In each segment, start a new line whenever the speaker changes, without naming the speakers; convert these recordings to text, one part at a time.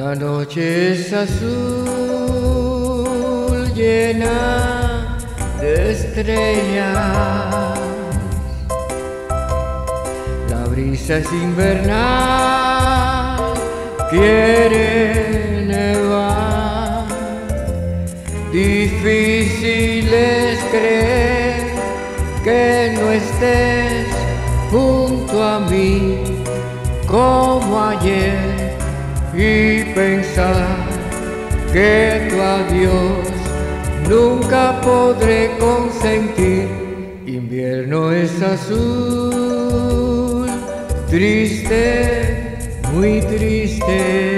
La noche es azul, llena de estrellas. La brisa es invernal, quiere nevar. Difícil es creer que no estés junto a mí como ayer, y pensar que tu adiós nunca podré consentir. Invierno es azul, triste, muy triste.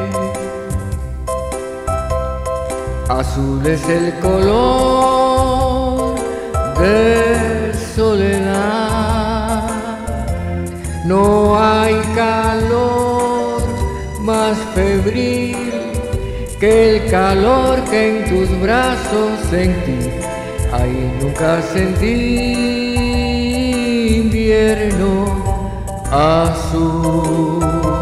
Azul es el color de soledad. No hay calor más febril que el calor que en tus brazos sentí. Ahí nunca sentí invierno azul.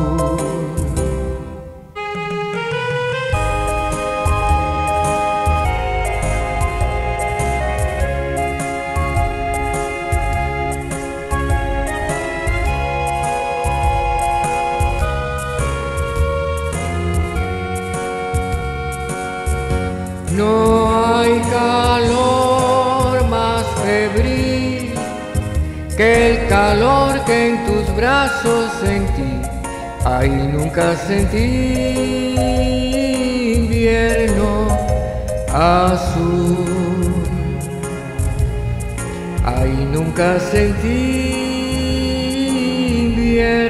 No hay calor más febril que el calor que en tus brazos sentí. Ahí nunca sentí invierno azul. Ahí nunca sentí invierno